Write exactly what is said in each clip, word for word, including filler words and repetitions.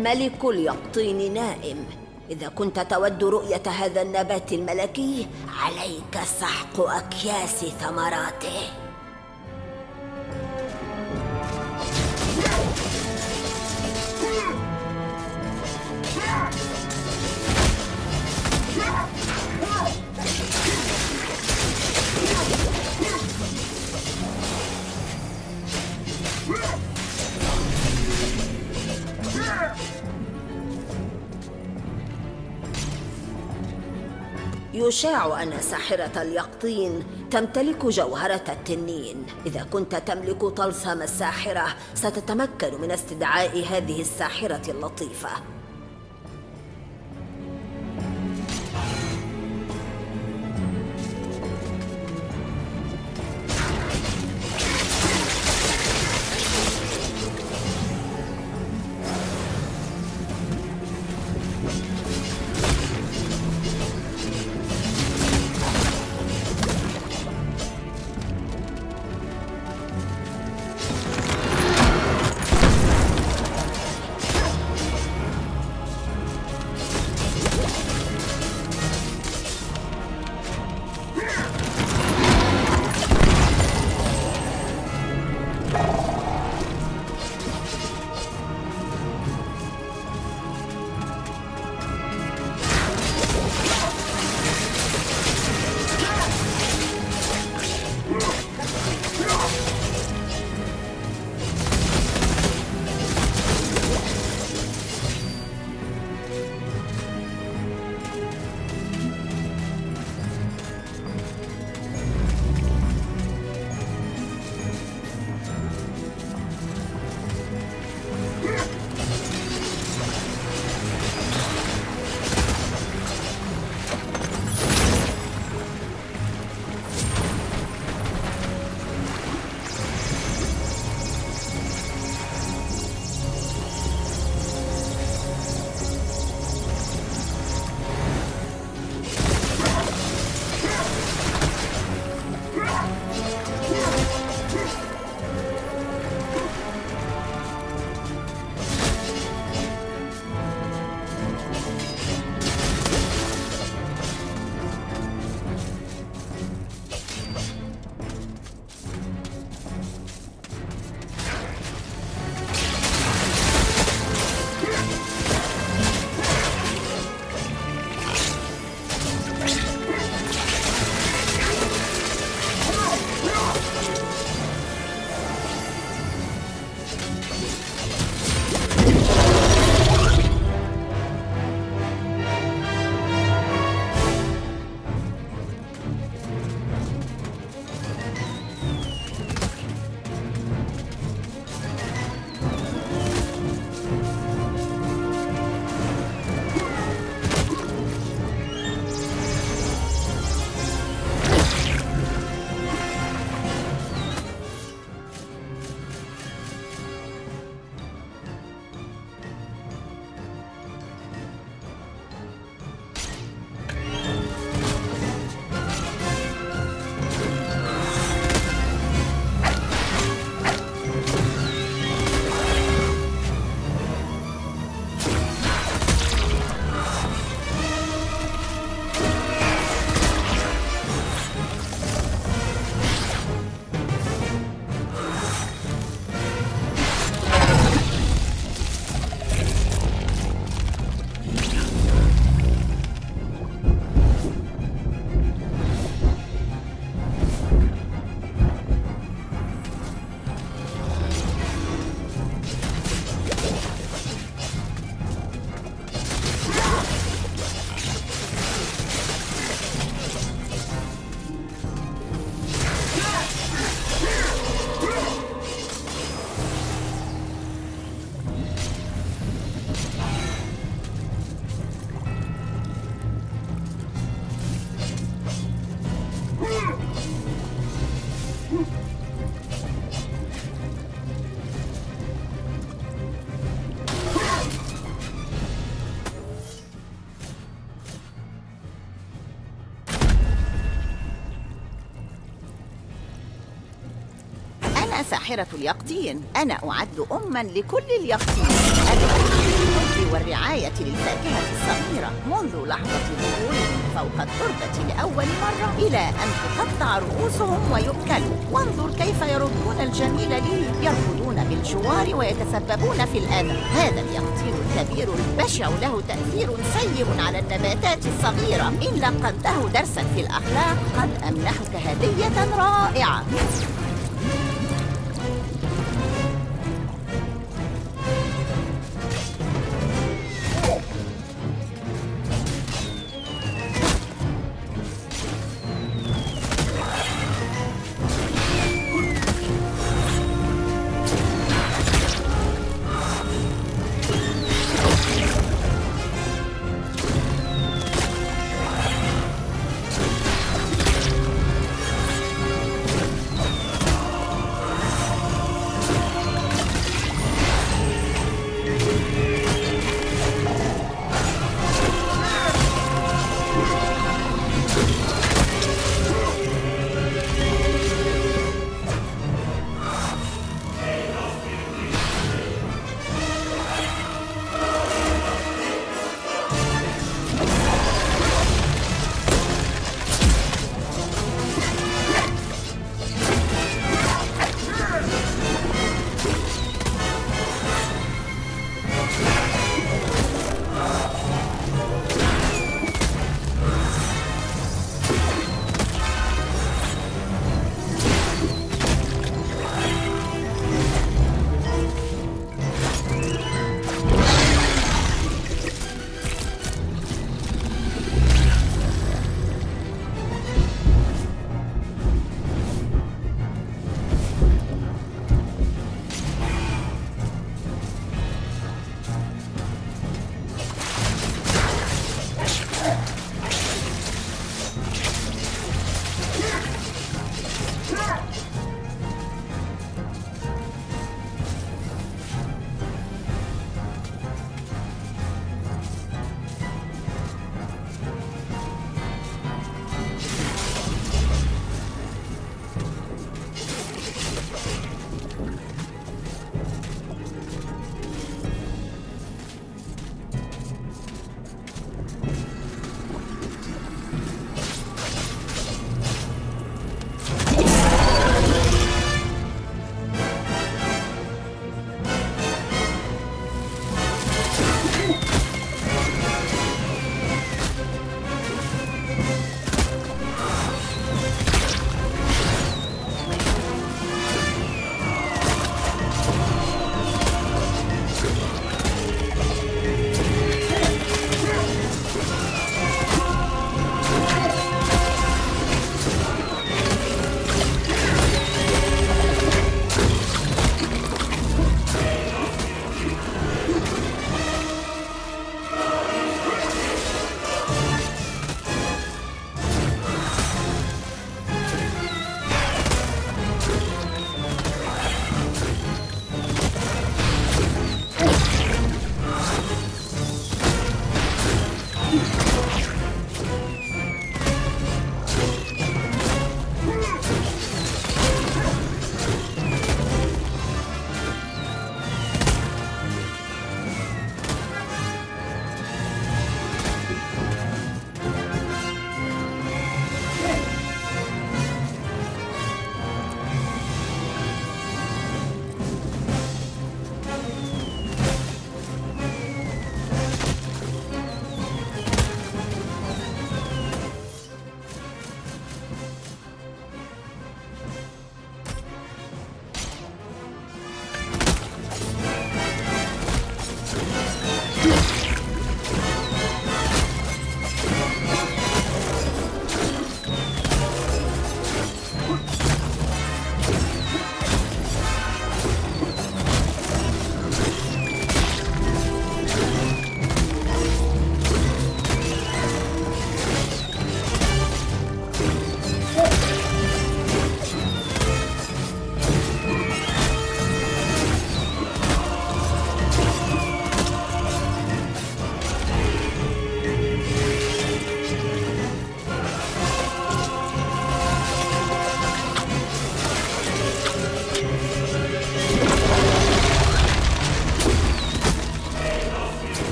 ملك اليقطين نائم. إذا كنت تود رؤية هذا النبات الملكي عليك سحق أكياس ثمراته. يشاع أن ساحرة اليقطين تمتلك جوهرة التنين. إذا كنت تملك طلسم الساحرة ستتمكن من استدعاء هذه الساحرة اللطيفة. ساحرة اليقطين. أنا أعد أماً لكل اليقطين. أنا والرعاية للفاكهة الصغيرة منذ لحظة ظهورهم فوق التربة لأول مرة إلى أن تقطع رؤوسهم ويؤكلوا. وانظر كيف يردون الجميل لي، يركضون بالجوار ويتسببون في الأذى. هذا اليقطين الكبير البشع له تأثير سيء على النباتات الصغيرة. إن لقنته درسا في الأخلاق قد أمنحك هدية رائعة.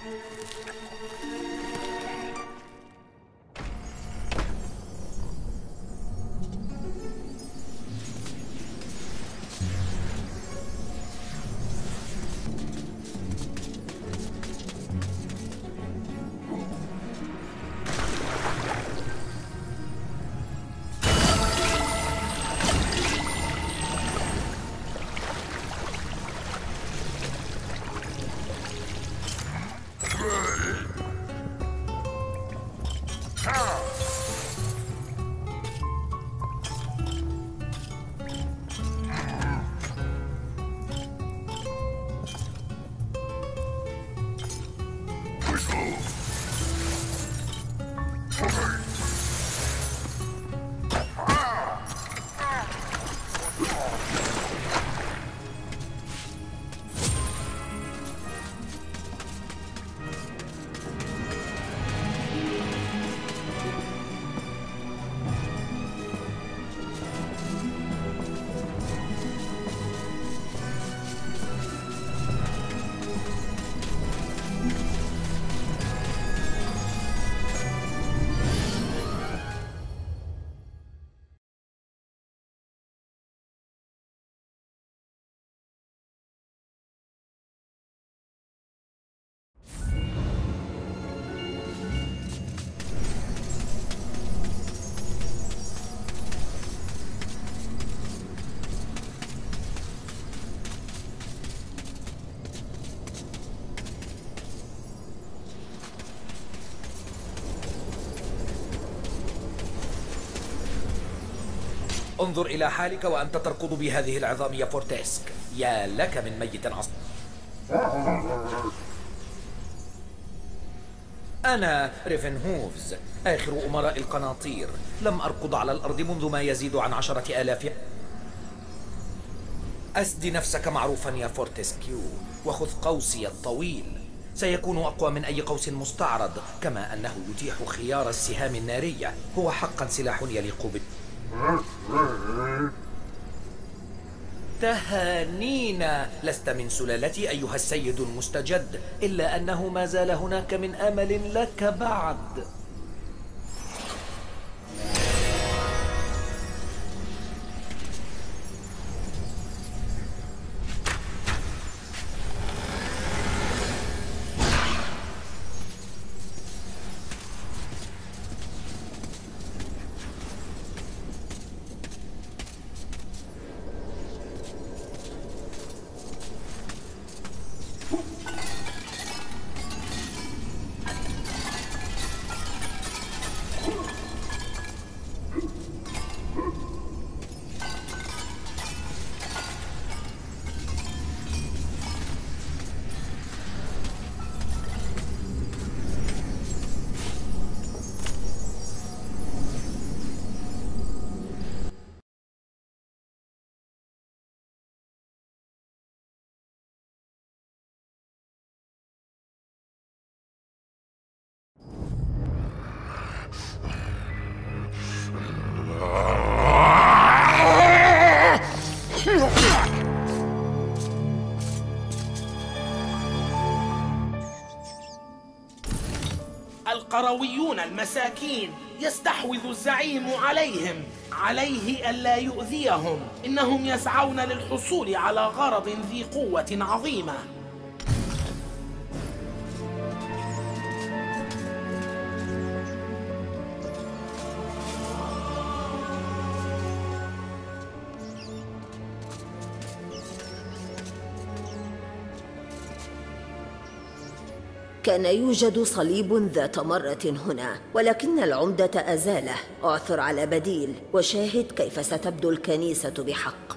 انظر إلى حالك وأنت تركض بهذه العظام يا فورتيسك. يا لك من ميت عصر. أنا ريفن هوفز آخر أمراء القناطير. لم أركض على الأرض منذ ما يزيد عن عشرة آلاف. أسد نفسك معروفا يا فورتسكيو، وخذ قوسي الطويل. سيكون أقوى من أي قوس مستعرض، كما أنه يتيح خيار السهام النارية. هو حقا سلاح يليق بال تهانينا. لست من سلالتي أيها السيد المستجد، إلا أنه ما زال هناك من أمل لك بعد. القرويون المساكين يستحوذ الزعيم عليهم. عليه ألا يؤذيهم، إنهم يسعون للحصول على غرض ذي قوة عظيمة. كان يوجد صليب ذات مرة هنا، ولكن العمدة أزاله. اعثر على بديل وشاهد كيف ستبدو الكنيسة بحق.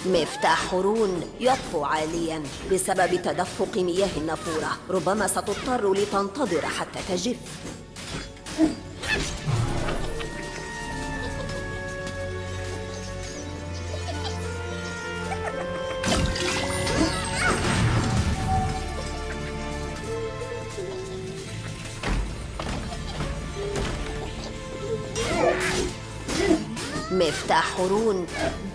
مفتاح هورون يطفو عالياً بسبب تدفق مياه النافورة. ربما ستضطر لتنتظر حتى تجف. مفتاح هورون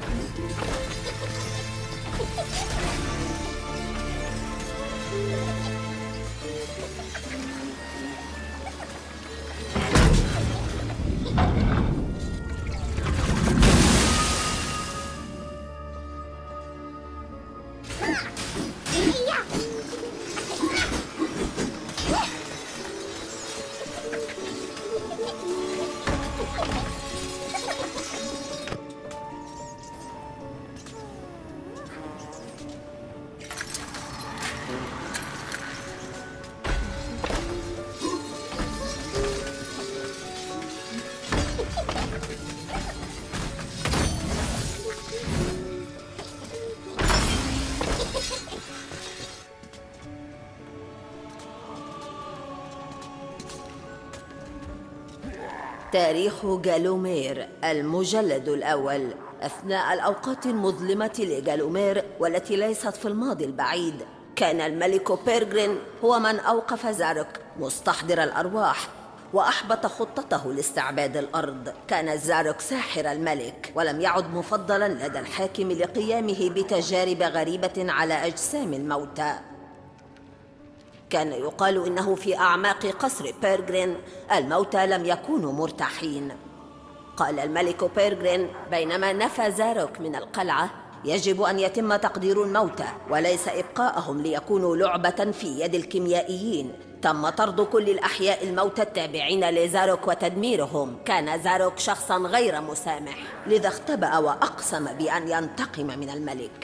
تاريخ جالومير، المجلد الأول. أثناء الأوقات المظلمة لجالومير والتي ليست في الماضي البعيد، كان الملك بيرغرين هو من أوقف زاروك مستحضر الأرواح وأحبط خطته لاستعباد الأرض. كان زاروك ساحر الملك، ولم يعد مفضلا لدى الحاكم لقيامه بتجارب غريبة على أجسام الموتى. كان يقال إنه في أعماق قصر بيرغرين الموتى لم يكونوا مرتاحين. قال الملك بيرغرين بينما نفى زاروك من القلعة: يجب أن يتم تقدير الموتى وليس إبقاءهم ليكونوا لعبة في يد الكيميائيين. تم طرد كل الأحياء الموتى التابعين لزاروك وتدميرهم. كان زاروك شخصا غير مسامح، لذا اختبأ وأقسم بأن ينتقم من الملك.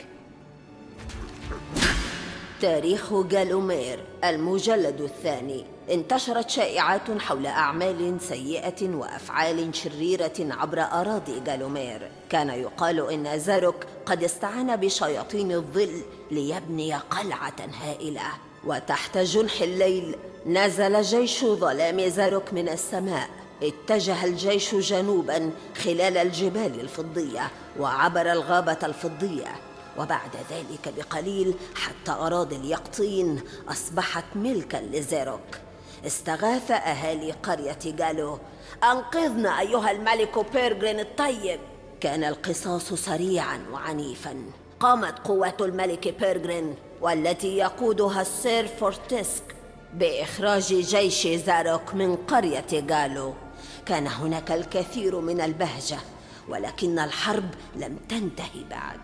تاريخ جالومير، المجلد الثاني. انتشرت شائعات حول أعمال سيئة وأفعال شريرة عبر أراضي جالومير. كان يقال إن زاروك قد استعان بشياطين الظل ليبني قلعة هائلة. وتحت جنح الليل نزل جيش ظلام زاروك من السماء. اتجه الجيش جنوبا خلال الجبال الفضية وعبر الغابة الفضية، وبعد ذلك بقليل حتى أراضي اليقطين أصبحت ملكا لزاروك. استغاث أهالي قرية جالو: أنقذنا أيها الملك بيرغرين الطيب. كان القصاص سريعا وعنيفا. قامت قوات الملك بيرغرين والتي يقودها السير فورتسك بإخراج جيش زاروك من قرية جالو. كان هناك الكثير من البهجة، ولكن الحرب لم تنتهي بعد.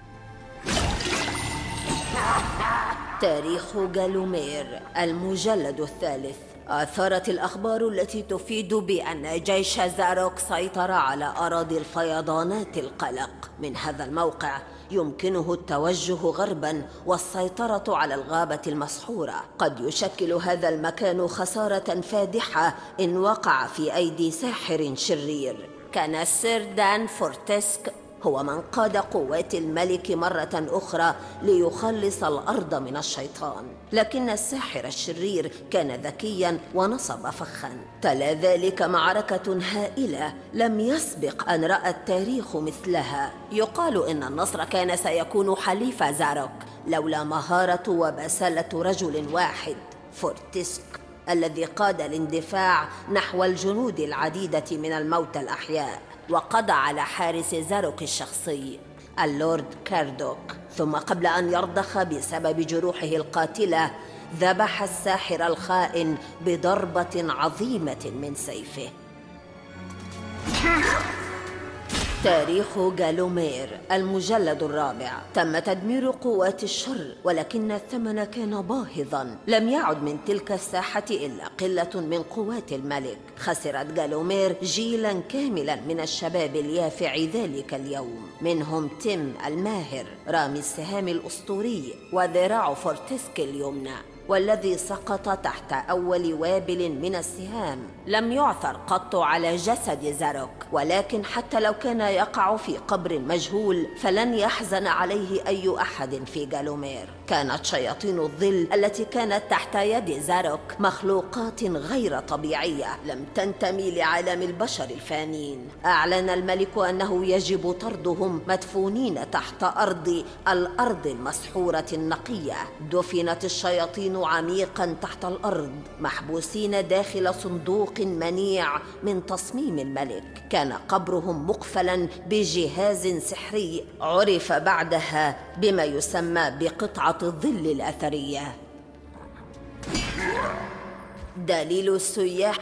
تاريخ جالومير، المجلد الثالث. أثارت الأخبار التي تفيد بأن جيش زاروك سيطر على أراضي الفيضانات القلق. من هذا الموقع يمكنه التوجه غرباً والسيطرة على الغابة المسحورة. قد يشكل هذا المكان خسارة فادحة إن وقع في أيدي ساحر شرير. كان السير دان فورتسك هو من قاد قوات الملك مرة أخرى ليخلص الأرض من الشيطان، لكن الساحر الشرير كان ذكياً ونصب فخاً. تلا ذلك معركة هائلة لم يسبق أن رأى التاريخ مثلها. يقال إن النصر كان سيكون حليف زاروك لولا مهارة وبسالة رجل واحد، فورتسك، الذي قاد الاندفاع نحو الجنود العديدة من الموتى الأحياء، وقضى على حارس زاروك الشخصي اللورد كاردوك. ثم قبل أن يرضخ بسبب جروحه القاتلة ذبح الساحر الخائن بضربة عظيمة من سيفه. تاريخ جالومير، المجلد الرابع. تم تدمير قوات الشر، ولكن الثمن كان باهظا. لم يعد من تلك الساحة إلا قلة من قوات الملك. خسرت جالومير جيلا كاملا من الشباب اليافع ذلك اليوم، منهم تيم الماهر رامي السهام الأسطوري وذراع فورتسك اليمنى. والذي سقط تحت أول وابل من السهام. لم يعثر قط على جسد زاروك، ولكن حتى لو كان يقع في قبر مجهول فلن يحزن عليه أي أحد في جالومير. كانت شياطين الظل التي كانت تحت يد زاروك مخلوقات غير طبيعية لم تنتمي لعالم البشر الفانين. أعلن الملك أنه يجب طردهم مدفونين تحت أرض الأرض المسحورة النقية. دفنت الشياطين عميقا تحت الأرض، محبوسين داخل صندوق منيع من تصميم الملك. كان قبرهم مقفلا بجهاز سحري عرف بعدها بما يسمى بقطعة الظل الأثرية. دليل السياح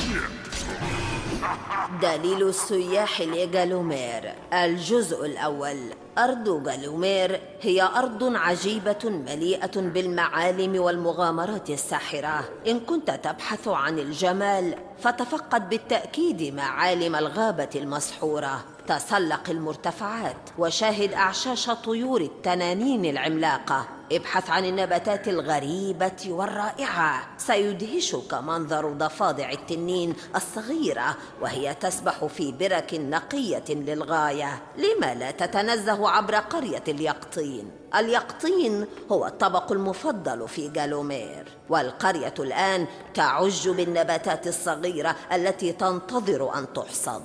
دليل السياح لجالومير. الجزء الأول. أرض جالومير هي أرض عجيبة مليئة بالمعالم والمغامرات الساحرة. إن كنت تبحث عن الجمال فتفقد بالتأكيد معالم الغابة المسحورة. تسلق المرتفعات وشاهد أعشاش طيور التنانين العملاقة. ابحث عن النباتات الغريبة والرائعة. سيدهشك منظر ضفادع التنين الصغيرة وهي تسبح في برك نقية للغاية. لما لا تتنزه عبر قرية اليقطين؟ اليقطين هو الطبق المفضل في جالومير، والقرية الآن تعج بالنباتات الصغيرة التي تنتظر أن تحصد.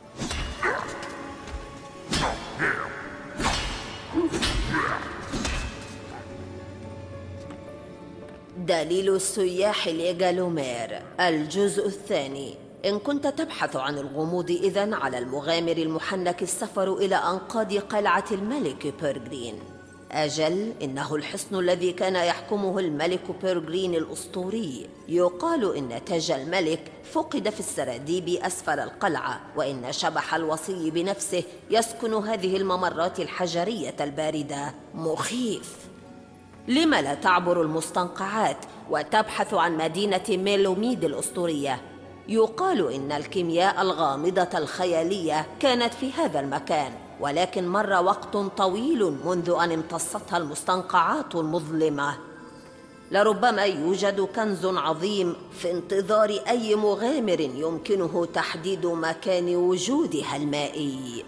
دليل السياح لجالومير. الجزء الثاني. إن كنت تبحث عن الغموض إذن على المغامر المحنك السفر إلى أنقاض قلعة الملك بيرغرين. أجل، إنه الحصن الذي كان يحكمه الملك بيرغرين الأسطوري. يقال إن تاج الملك فقد في السراديب أسفل القلعة، وإن شبح الوصي بنفسه يسكن هذه الممرات الحجرية الباردة. مخيف. لم لا تعبر المستنقعات وتبحث عن مدينة ميلوميد الأسطورية؟ يقال إن الكيمياء الغامضة الخيالية كانت في هذا المكان، ولكن مر وقت طويل منذ أن امتصتها المستنقعات المظلمة. لربما يوجد كنز عظيم في انتظار أي مغامر يمكنه تحديد مكان وجودها المائي.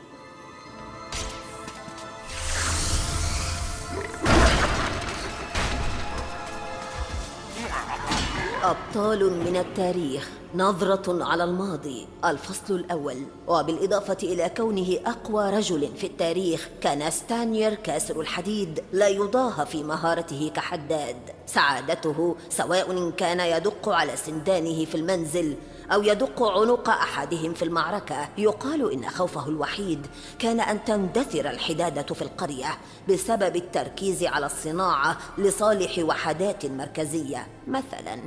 أبطال من التاريخ. نظرة على الماضي. الفصل الأول. وبالإضافة إلى كونه أقوى رجل في التاريخ، كان ستانير كاسر الحديد لا يضاهى في مهارته كحداد. سعادته سواء إن كان يدق على سندانه في المنزل أو يدق عنق أحدهم في المعركة. يقال إن خوفه الوحيد كان أن تندثر الحدادة في القرية بسبب التركيز على الصناعة لصالح وحدات مركزية مثلاً.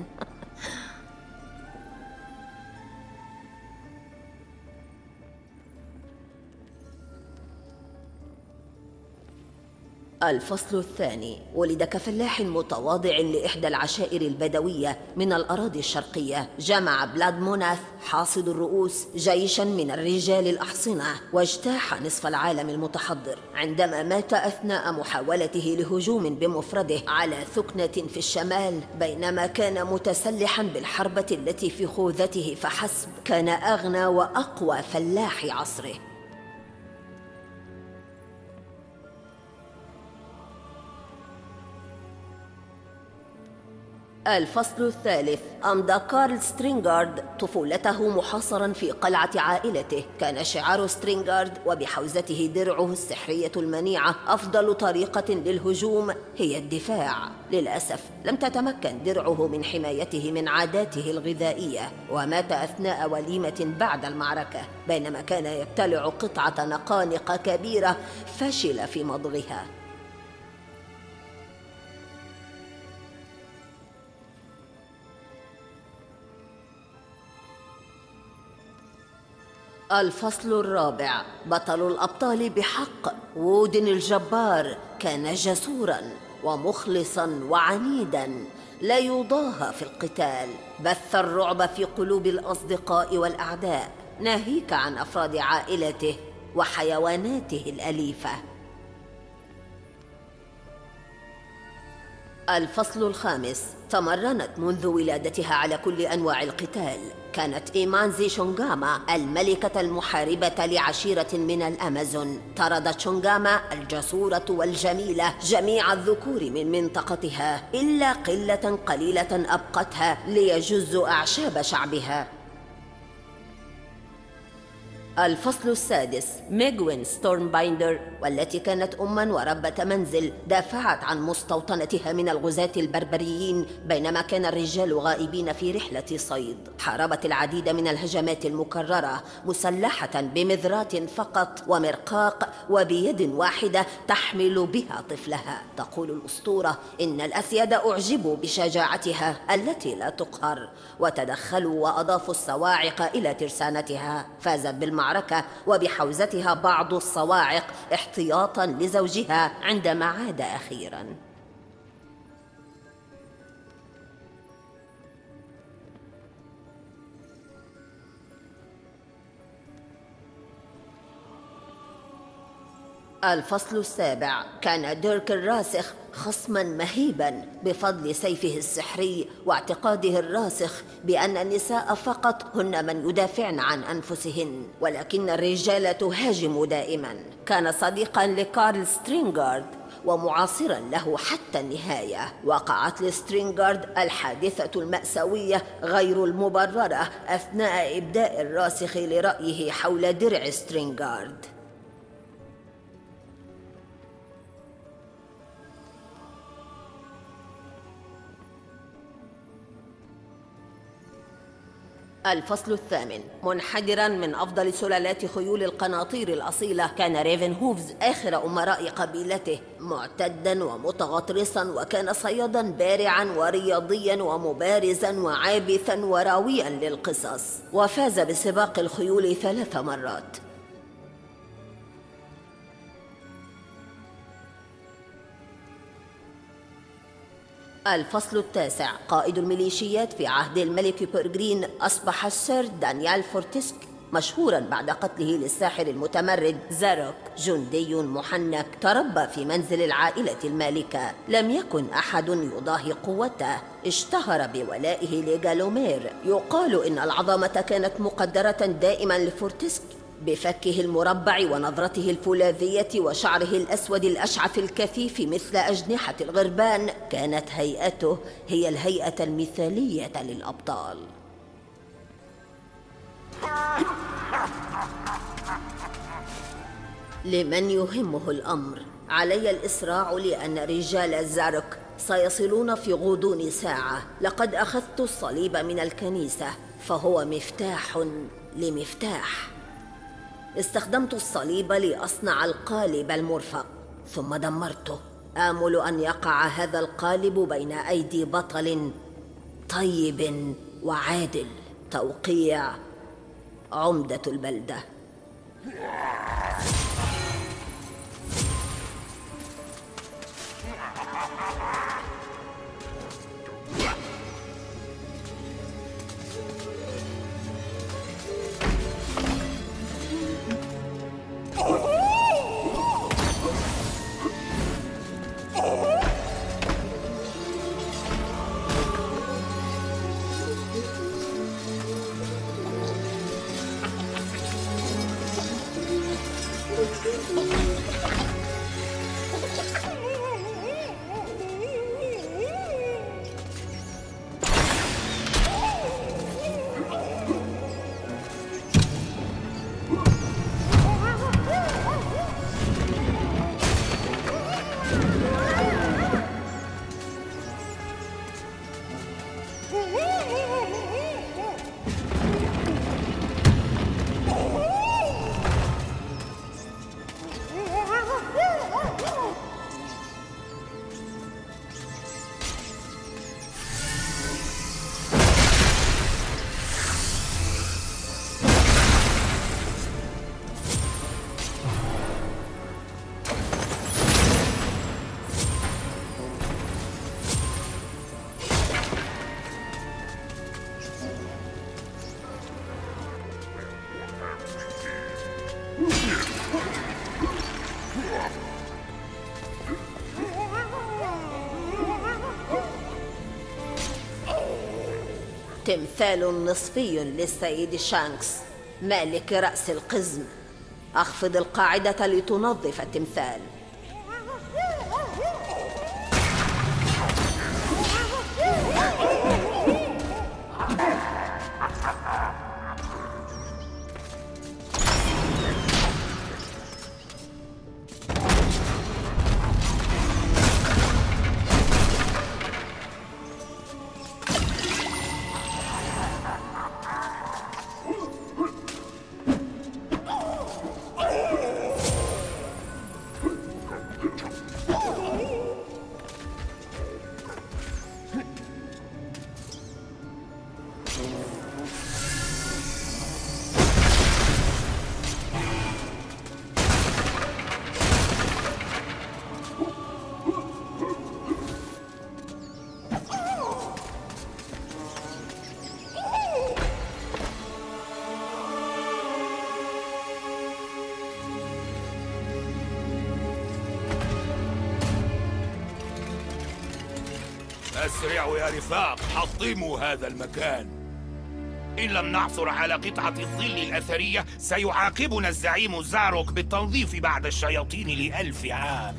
الفصل الثاني. ولد كفلاح متواضع لإحدى العشائر البدوية من الأراضي الشرقية. جمع بلاد موناث حاصد الرؤوس جيشا من الرجال الأحصنة واجتاح نصف العالم المتحضر. عندما مات أثناء محاولته لهجوم بمفرده على ثكنة في الشمال بينما كان متسلحا بالحربة التي في خوذته فحسب، كان أغنى وأقوى فلاح عصره. الفصل الثالث. أمضى كارل سترينغارد طفولته محاصرا في قلعة عائلته. كان شعار سترينغارد وبحوزته درعه السحرية المنيعة أفضل طريقة للهجوم هي الدفاع. للأسف لم تتمكن درعه من حمايته من عاداته الغذائية، ومات أثناء وليمة بعد المعركة بينما كان يبتلع قطعة نقانق كبيرة فشل في مضغها. الفصل الرابع. بطل الأبطال بحق. وودن الجبار كان جسورا ومخلصا وعنيدا لا يضاهى في القتال. بث الرعب في قلوب الأصدقاء والأعداء، ناهيك عن أفراد عائلته وحيواناته الأليفة. الفصل الخامس. تمرنت منذ ولادتها على كل أنواع القتال. كانت إيمانزي شونغاما الملكة المحاربة لعشيرة من الأمازون. طردت شونغاما الجسورة والجميلة جميع الذكور من منطقتها إلا قلة قليلة أبقتها ليجزوا أعشاب شعبها. الفصل السادس. ميغوين ستورمبايندر، والتي كانت أماً وربة منزل، دافعت عن مستوطنتها من الغزاة البربريين بينما كان الرجال غائبين في رحلة صيد. حاربت العديد من الهجمات المكررة مسلحة بمذرات فقط ومرقاق وبيد واحدة تحمل بها طفلها. تقول الأسطورة إن الأسياد أعجبوا بشجاعتها التي لا تقهر وتدخلوا وأضافوا الصواعق إلى ترسانتها. فازت بالمعركة وبحوزتها بعض الصواعق احتياطاً لزوجها عندما عاد أخيراً. الفصل السابع. كان ديرك الراسخ خصماً مهيباً بفضل سيفه السحري واعتقاده الراسخ بأن النساء فقط هن من يدافعن عن أنفسهن، ولكن الرجال تهاجم دائماً. كان صديقاً لكارل سترينغارد ومعاصراً له حتى النهاية. وقعت لسترينغارد الحادثة المأساوية غير المبررة أثناء إبداء الراسخ لرأيه حول درع سترينغارد. الفصل الثامن. منحدراً من أفضل سلالات خيول القناطير الأصيلة، كان ريفن هوفز آخر أمراء قبيلته، معتداً ومتغطرساً، وكان صياداً بارعاً ورياضياً ومبارزاً وعابثاً وراوياً للقصص، وفاز بسباق الخيول ثلاث مرات. الفصل التاسع. قائد الميليشيات في عهد الملك بيرغرين أصبح السير دانيال فورتسك، مشهوراً بعد قتله للساحر المتمرد زاروك، جندي محنك تربى في منزل العائلة المالكة. لم يكن أحد يضاهي قوته. اشتهر بولائه لجالومير. يقال إن العظمة كانت مقدرة دائماً لفورتسك بفكه المربع ونظرته الفولاذية وشعره الأسود الأشعث الكثيف مثل أجنحة الغربان. كانت هيئته هي الهيئة المثالية للأبطال. لمن يهمه الأمر، علي الإسراع لأن رجال زاروك سيصلون في غضون ساعة. لقد أخذت الصليب من الكنيسة فهو مفتاح لمفتاح. استخدمت الصليب لأصنع القالب المرفق ثم دمرته. آمل أن يقع هذا القالب بين أيدي بطل طيب وعادل. توقيع عمدة البلدة. تمثال نصفي للسيد شانكس مالك رأس القزم. أخفض القاعدة لتنظف التمثال. أسرعوا يا رفاق، حطموا هذا المكان. إن لم نعثر على قطعة الظل الأثرية سيعاقبنا الزعيم زاروك بالتنظيف بعد الشياطين لألف عام.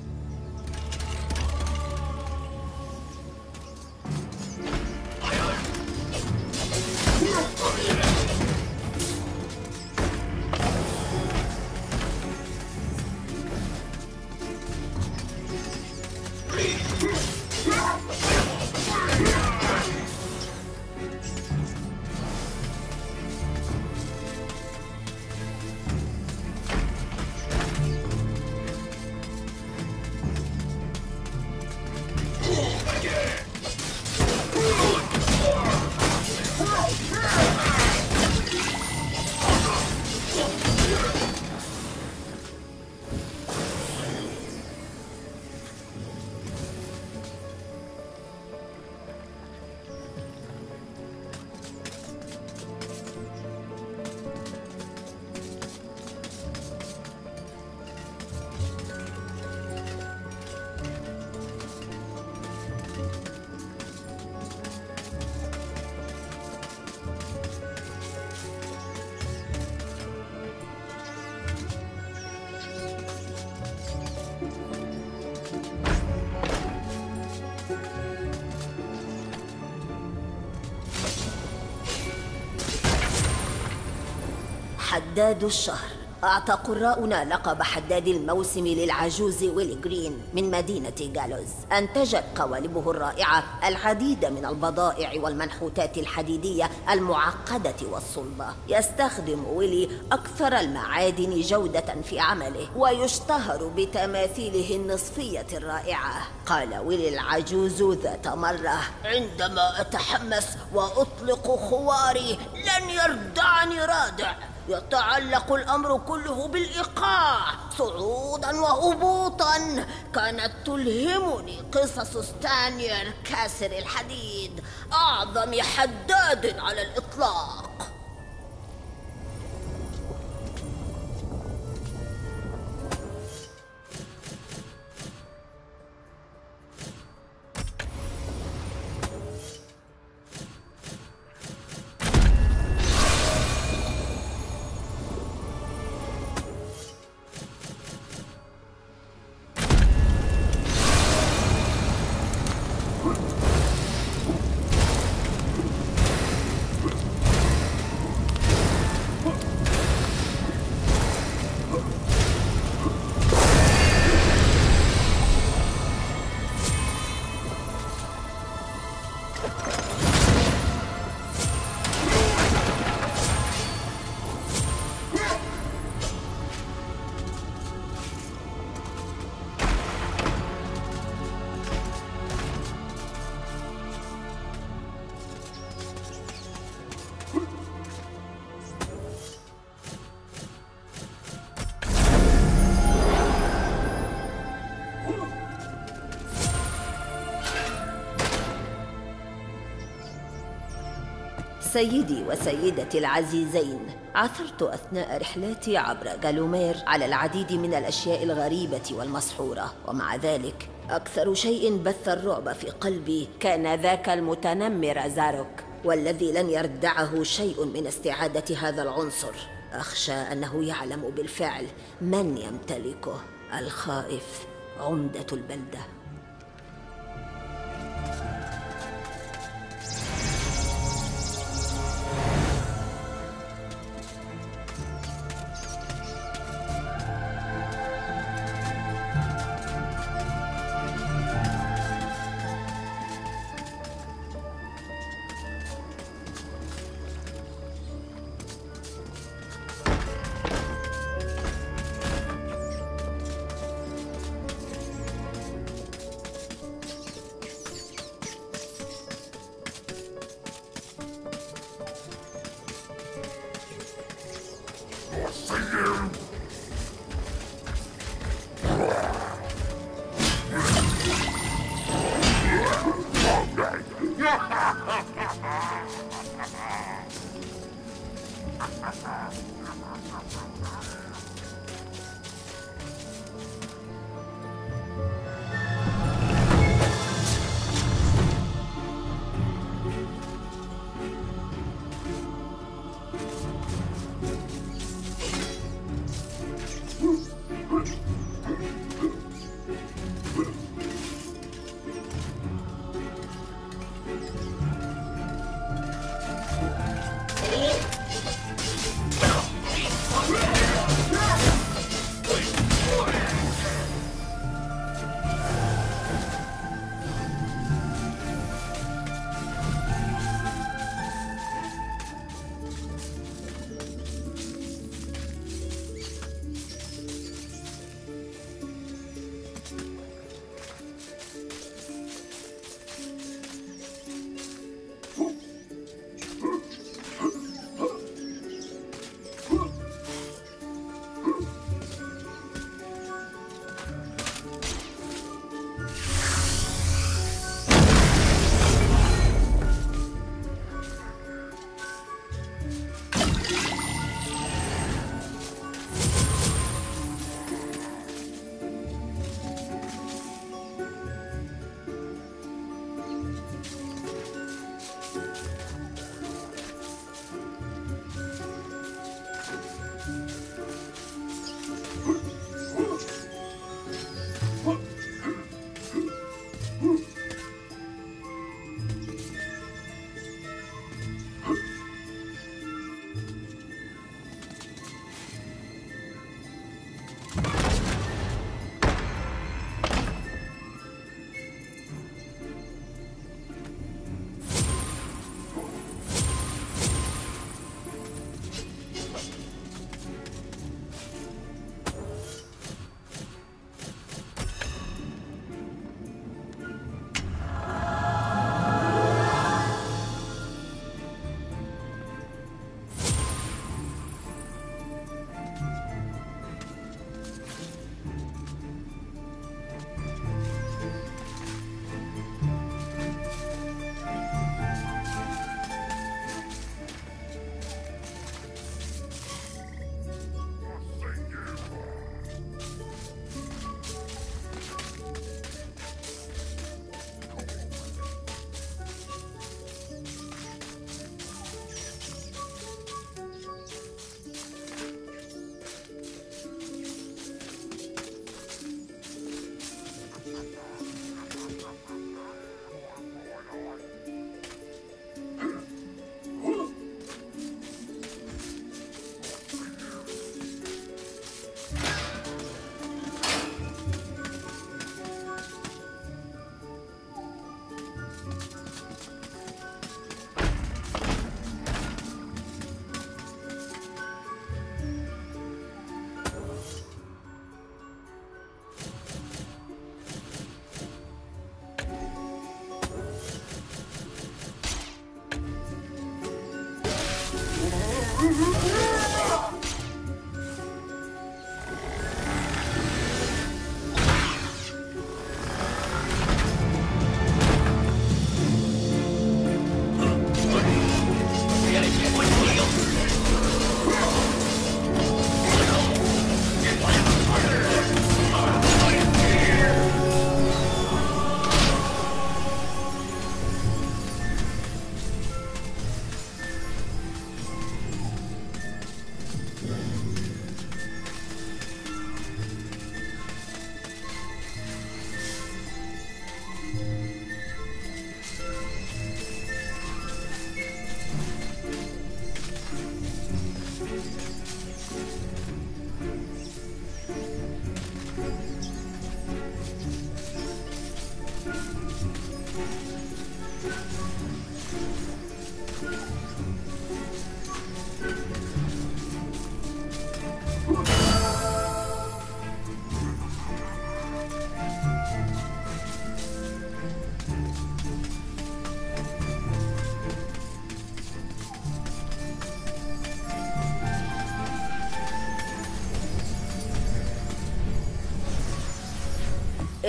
حداد الشهر. أعطى قراؤنا لقب حداد الموسم للعجوز ويلي جرين من مدينة جالوز. أنتجت قوالبه الرائعة العديد من البضائع والمنحوتات الحديدية المعقدة والصلبة. يستخدم ويلي أكثر المعادن جودة في عمله، ويشتهر بتماثيله النصفية الرائعة. قال ويلي العجوز ذات مرة: عندما أتحمس وأطلق خواري لن يردعني رادع. يتعلق الأمر كله بالإيقاع صعودا وهبوطا. كانت تلهمني قصص ستانير كاسر الحديد، أعظم حداد على الإطلاق. سيدي وسيدتي العزيزين، عثرت أثناء رحلاتي عبر جالومير على العديد من الأشياء الغريبة والمسحورة، ومع ذلك أكثر شيء بث الرعب في قلبي كان ذاك المتنمر زاروك. والذي لن يردعه شيء من استعادة هذا العنصر. أخشى أنه يعلم بالفعل من يمتلكه. الخائف عمدة البلدة.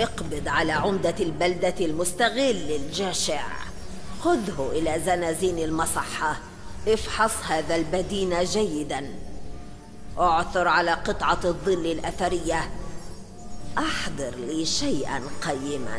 اقبض على عمدة البلدة المستغل الجشع. خذه إلى زنازين المصحة. افحص هذا البدين جيدا. اعثر على قطعة الظل الأثرية. أحضر لي شيئا قيما.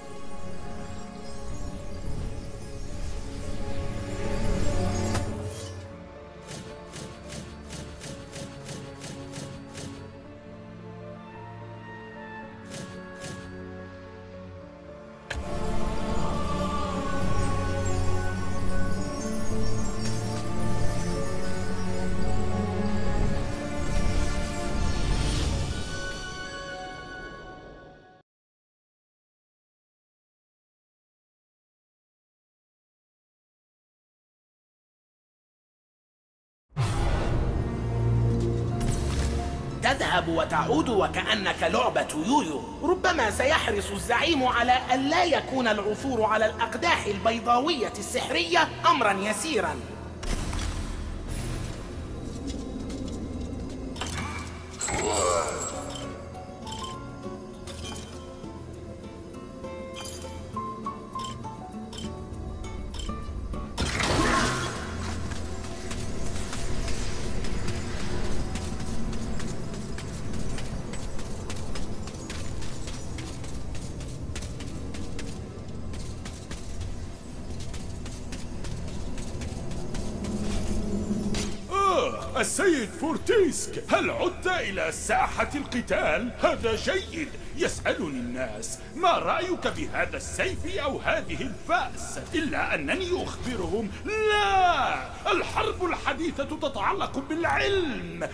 تذهب وتعود وكأنك لعبة يويو. ربما سيحرص الزعيم على ألا يكون العثور على الأقداح البيضاوية السحرية أمرا يسيرا. السيد فورتيسك، هل عدت إلى ساحة القتال؟ هذا جيد. يسألني الناس ما رأيك بهذا السيف أو هذه الفأس، إلا أنني أخبرهم لا، الحرب الحديثة تتعلق بالعلم.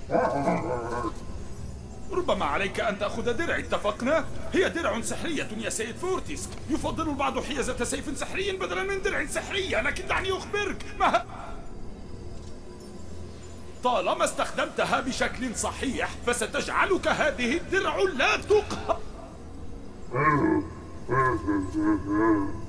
ربما عليك أن تأخذ درعي، اتفقنا؟ هي درع سحرية يا سيد فورتيسك. يفضل البعض حيازة سيف سحري بدلا من درع سحرية، لكن دعني أخبرك ما طالما استخدمتها بشكل صحيح فستجعلك هذه الدرع لا تقهر.